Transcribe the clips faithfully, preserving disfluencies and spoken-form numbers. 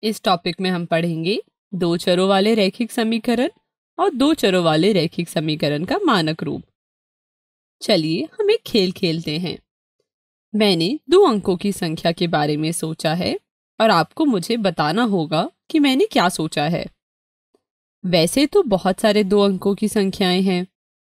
इस टॉपिक में हम पढ़ेंगे दो चरों वाले रैखिक समीकरण और दो चरों वाले रैखिक समीकरण का मानक रूप। चलिए हम एक खेल खेलते हैं। मैंने दो अंकों की संख्या के बारे में सोचा है और आपको मुझे बताना होगा कि मैंने क्या सोचा है। वैसे तो बहुत सारे दो अंकों की संख्याएं हैं।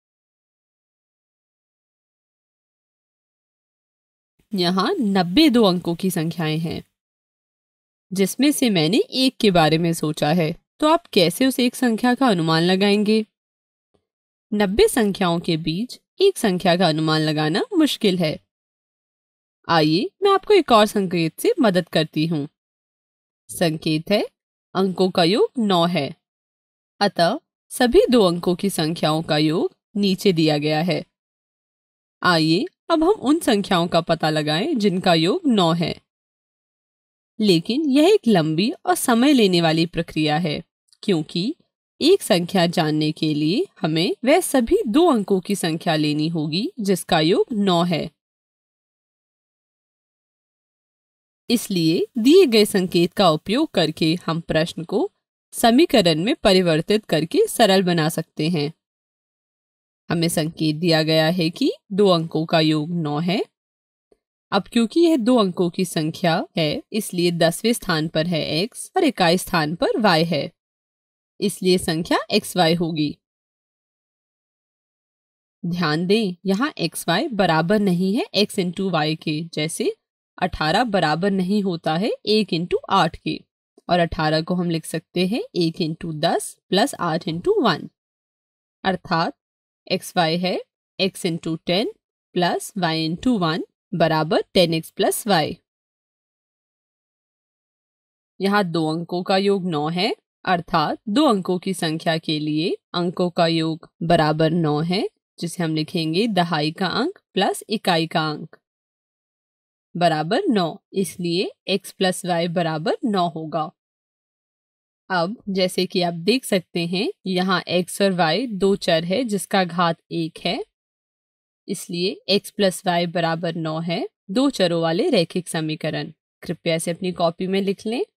यहाँ नब्बे दो अंकों की संख्याएं हैं, जिसमें से मैंने एक के बारे में सोचा है। तो आप कैसे उस एक संख्या का अनुमान लगाएंगे? नब्बे संख्याओं के बीच एक संख्या का अनुमान लगाना मुश्किल है। आइए मैं आपको एक और संकेत से मदद करती हूँ। संकेत है अंकों का योग नौ है, अतः सभी दो अंकों की संख्याओं का योग नीचे दिया गया है। आइए अब हम उन संख्याओं का पता लगाएं जिनका योग नौ है। लेकिन यह एक लंबी और समय लेने वाली प्रक्रिया है, क्योंकि एक संख्या जानने के लिए हमें वह सभी दो अंकों की संख्या लेनी होगी जिसका योग नौ है। इसलिए दिए गए संकेत का उपयोग करके हम प्रश्न को समीकरण में परिवर्तित करके सरल बना सकते हैं। हमें संकेत दिया गया है कि दो अंकों का योग नौ है। अब क्योंकि यह दो अंकों की संख्या है, इसलिए दसवें स्थान पर है x और इकाई स्थान पर y है, इसलिए संख्या xy होगी। ध्यान दें, यहाँ xy बराबर नहीं है x इंटू वाई के, जैसे अठारह बराबर नहीं होता है एक इंटू आठ के, और अठारह को हम लिख सकते हैं एक इंटू दस प्लस आठ इंटू वन, अर्थात xy है x into ten plus y into one बराबर टेन एक्स प्लस वाई। यहाँ दो अंकों का योग नौ है, अर्थात दो अंकों की संख्या के लिए अंकों का योग बराबर नौ है, जिसे हम लिखेंगे दहाई का अंक प्लस इकाई का अंक बराबर नौ, इसलिए x प्लस वाई बराबर नौ होगा। अब जैसे कि आप देख सकते हैं, यहाँ x और y दो चर है जिसका घात एक है, इसलिए x प्लस वाई बराबर नौ है। दो चरों वाले रैखिक समीकरण। कृपया इसे अपनी कॉपी में लिख लें।